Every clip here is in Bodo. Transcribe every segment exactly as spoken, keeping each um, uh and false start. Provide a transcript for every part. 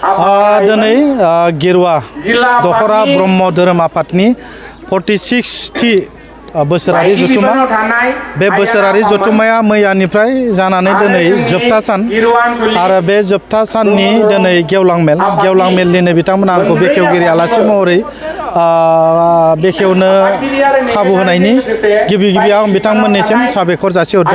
दिनै गेरुवा दखरा ब्रह्म धोरोम आफादनि फर्टि सिक्सथि बोसोरारि जथुमा बे बोसोरारि जथुमाया मैयानिफ्राय जानानै दिनै जोबथा सान आरो बे जोबथा साननि दिनै गेवलां मेल गेवलां मेलनिनो बिथांमोना आंखौ बेखेवगिरि आलासि महरै बेखेवनो खाबु होनायनि गिबि गिबियाव आं बिथांमोननिसिम साबायखर जासिहरदों।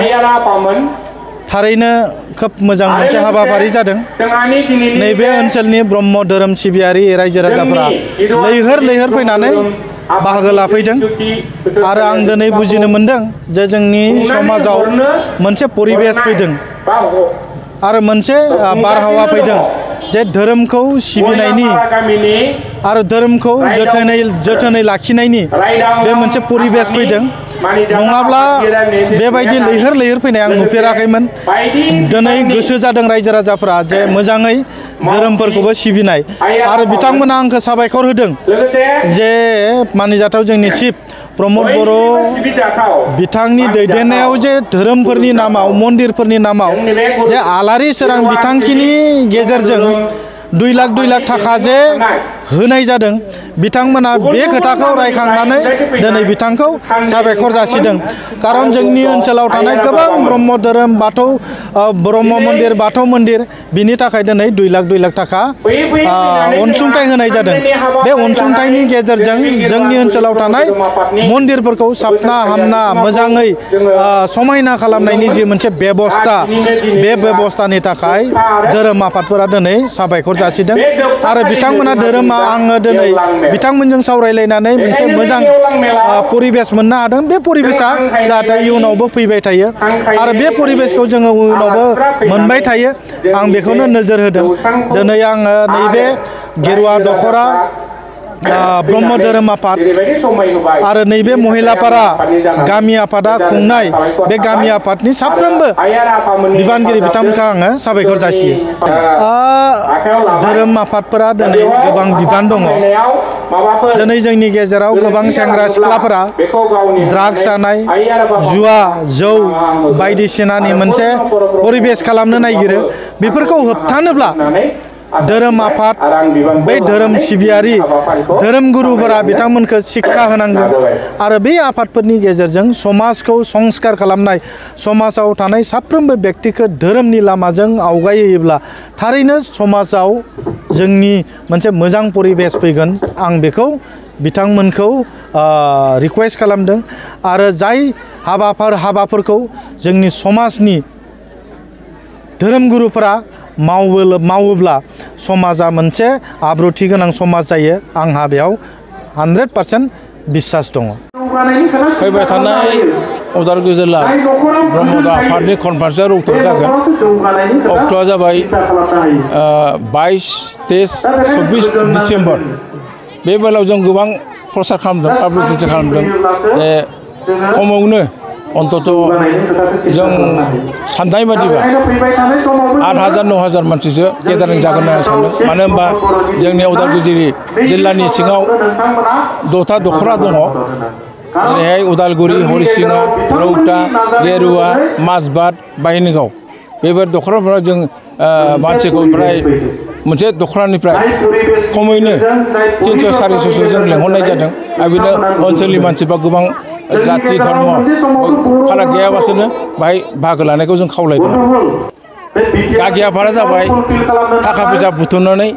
थारैनो खोब मोजां मोनसे हाबाफारि जादों। नैबे ओनसोलनि ब्रह्म धोरोम सिबियारि रायजो राजाफोरा लैहोर लैहोर फैनानै बाहागो लाफैदों आरो आं दिनै बुजिनो मोनदों जे जोंनि समाजाव मोनसे परिबेस फैदों आरो मोनसे बारहावा फैदों जे धोरोमखौ सिबिनायनि आरो धोरोमखौ जोथोनै जोथोनै लाखिनायनि बे मोनसे परिबेस फैदों। नङाब्ला बेबायदि लैहोर लैहोर फैनाय आं नुफेराखैमोन। दिनै गोसो जादों रायजो राजाफ्रा जे मोजाङै धोरोमफोरखौबो सिबिनाय आरो बिथांमोना आंखौ साबायखर होदों जे मानिजाथाव जोंनि चिफ प्रमद बर' बिथांनि दैदेननायाव जे धोरोमफोरनि नामाव मन्दिरफोरनि नामाव जे आलारि सोरां बिथांखिनि गेजेरजों दुइ लाख दुइ लाख थाखा जे होनाय जादों बिथांमोना बे खोथाखौ रायखांनानै दिनै बिथांखौ साबायखर जासिदों। कारन जोंनि ओनसोलाव थानाय गोबां ब्रह्म धोरोम बाथौ ब्रह्म मन्दिर बाथौ मन्दिर बिनि थाखाय दिनै दुइ लाख दुइ लाख थाखा अनसुंथाइ होनाय जादों। बे अनसुंथाइनि गेजेरजों जोंनि ओनसोलाव थानाय मन्दिरफोरखौ साबना हामना मोजाङै समायना खालामनायनि जि मोनसे बेबस्था बे बेबस्थानि थाखाय धोरोम आफादफोरा दिनै साबायखर जासिदों आरो बिथांमोना धोरोमा आङो दिनै बिथांमोनजों सावरायलायनानै मोनसे मोजां परिबेस मोननो हादों। बे परिबेसा जाहाथे इयुनावबो फैबाय थायो आरो बे परिबेसखौ जोङो उनावबो मोनबाय थायो आं बेखौनो नोजोर होदों। दिनै आङो नैबे गेरुवा दखरा ब्रह्म धोरोम आफाद आरो नैबे महिलापारा गामि आफादा खुंनाय बे गामि आफादनि साफ्रोमबो बिबानगिरि बिथांमोनखौ आङो साबायखर जासियो। धोरोम आफादफोरा दिनै गोबां बिबान दङ। दिनै जोंनि गेजेराव गोबां सेंग्रा सिख्लाफोरा ड्राग्स जानाय जुवा जौ बायदिसिनानि मोनसे परिबेस खालामनो नागिरो। बेफोरखौ होबथानोब्ला धोरोम आफाद बै धोरोम सिबियारि धोरोम गुरुफोरा बिथांमोनखौ शिक्षा होनांगोन आरो बे आफादफोरनि गेजेरजों समाजखौ संस्कार खालामनाय समाजाव थानाय साफ्रोमबो व्यक्तिखौ धोरोमनि लामाजों आवगायहोयोब्ला थारैनो समाजाव जोंनि मोनसे मोजां परिबेस फैगोन आं बेखौ बिथांमोनखौ रिक्वेस्ट खालामदों आरो जाय हाबाफोर हाबाफोरखौ जोंनि समाजनि धोरोम गुरुफोरा मावोब्ला समाजा मोनसे आब्रुथि गोनां समाज जायो आंहा बेयाव हानद्रेद पारसेन्ट बिश्वास दङ। फैबाय थानाय उदालगुरि जिल्ला ब्रह्म आफादनि कनफारेन्सआ रौतायाव जागोन। अक्ट'आ जाबाय बाइस तेइस चब्बिस डिसेम्बर। बे बेलायाव जों गोबां प्रसार खालामदों पाब्लिसिटि खालामदों जे खमावनो अन्तत' जों साननाय बादिबा आठ हाजार नौ हाजार मानसिसो गेदारिं जागोन होननानै सानदों। मानो होनबा जोंनि उदालगुरि जिल्लानि सिङाव दथा दखरा दङ। जेरैहाय उदालगुरि हरिसिङा रौता गेरुवा माजबाद बाहिनिगाव बेफोर दखराफोराव जों मानसिखौ प्राय मोनसे दखरानिफ्राय खमैनो तिनस' सारिस'सो जों लेंहरनाय जादों आरो बिदिनो ओनसोलनि मानसिफ्रा गोबां जाति धर्म फाराग गैयाबासोनो बाहाय बाहागो लानायखौ जों खावलायदों। गागि आफादा जाबाय थाखा फैसा बुथुमनानै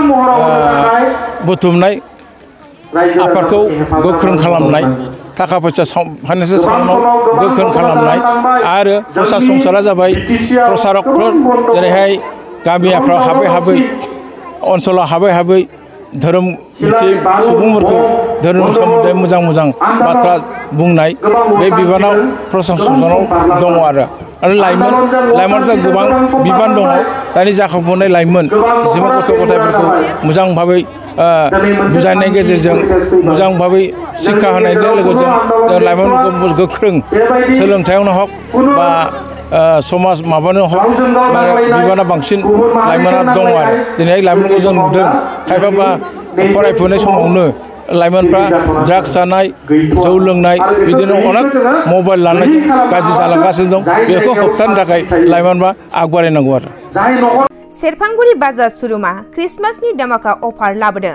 बुथुमनाय आफादखौ गोख्रों खालामनाय थाखा फैसा फाइनान्सियेल साउन्डआव गोख्रों खालामनाय आरो प्रसार संसारा जाबाय प्रसारकफोर जेरैहाय गामियाफ्राव हाबै हाबै ओनसोलाव हाबै हाबै धोरोम मिथियै सुबुंफोरखौ धोरोमनि सोमोन्दै मोजां मोजां बाथ्रा बुंनाय बे बिबानाव प्रशासनाव दङ आरो आरो लाइमोन लाइमोनफ्रा गोबां बिबान दङ। दानि जाखांफुनाय लाइमोन जेसेबां गथ' गथायफोरखौ मोजां भाबै बुजायनायनि गेजेरजों मोजां भाबै शिक्षा होनायनि लोगोजों लाइमोनफोरखौ गोख्रों सोलोंथायावनो हक बा समाज माबानो हक बिबाना बांसिन लाइमोना दङ आरो दिनै लाइमोनखौ जों नुदों खायफाबा फरायफुनाय समावनो लाइमोनफ्रा ड्राग्स जानाय जौ लोंनाय बिदिनो अनेक मबाइल लानाय गाज्रि जालांगासिनो दं। बेखौ होबथानो थाखाय लाइमोनफ्रा आग बारायनांगौ आरो। सेरफांगुरि बाजाज शोरूमा क्रिसमासनि दामाका अफार लाबोदों।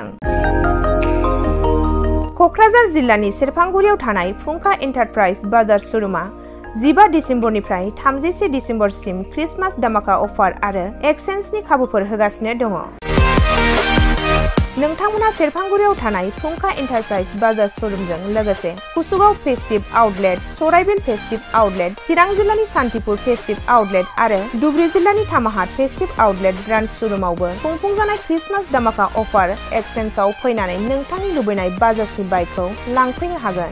कक्राझार जिल्लानि सेरफांगुरियाव थानाय फुंखा एन्टारप्राइज बाजाज शोरूमा जिबा डिसेम्बरनिफ्राय थामजिसे डिसेम्बरसिम क्रिसमास दामाका अफार आरो एक्सचेन्जनि खाबुफोर होगासिनो दङ। नोंथांमोना सेरफांगुरियाव थानाय फुंखा एन्टारप्राइज बाजाज शोरूमजों लोगोसे कुसुगाव festive outlet, Saraibil festive outlet, Chirang जिल्लानि सान्तिपुर फेस्टिभ आउटलेट आरो धुबुरी जिल्लानि थामाहाट फेस्टिभ आउटलेट ब्रान्च शोरूमावबो खुंफुंजानाय क्रिसमास दामाका अफार एक्सचेन्जआव फैनानै नोंथांनि लुबैनाय बाजाजनि बाइकखौ लांफैनो हागोन।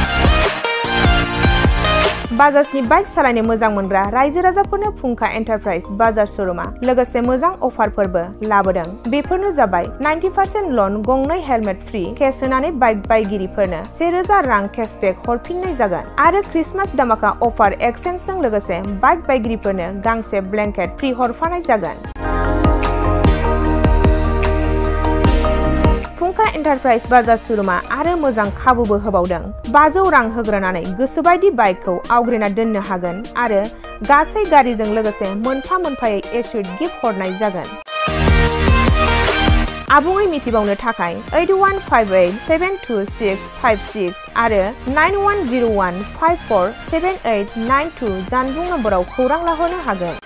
बाजाजनि बाइक सालायनो मोजां मोनग्रा रायजो राजाफोरनो फुंखा एन्टारप्राइज बाजाज शोरूमा लोगोसे मोजां अफारफोरबो लाबोदों। बेफोरनो जाबाय नाइन्टि पारसेन्ट लन, गंनै हेलमेट फ्रि, केस होनानै बाइक बायगिरिफोरनो से रोजा रां केसबेक हरफिननाय जागोन आरो क्रिसमास दामाका अफार एक्सचेन्जजों लोगोसे बाइक बायगिरिफोरनो गांसे ब्लेंकेट फ्रि हरफानाय जागोन। फुंखा एन्टारप्राइज बाजाज शोरूमा आरो मोजां खाबुबो होबावदों। बाजौ रां होग्रोनानै गोसोबायदि बाइकखौ आवग्रिना दोननो हागोन आरो गासै गारिजों लोगोसे मोनफा मोनफायै एसुइट गिफ्ट हरनाय जागोन। आबुङै मिथिबावनो थाखाय eight one five eight seven two six five six आरो नाइन वान जिर' one five four seven eight nine two जानबुं नम्बराव खौरां लाहरनो हागोन।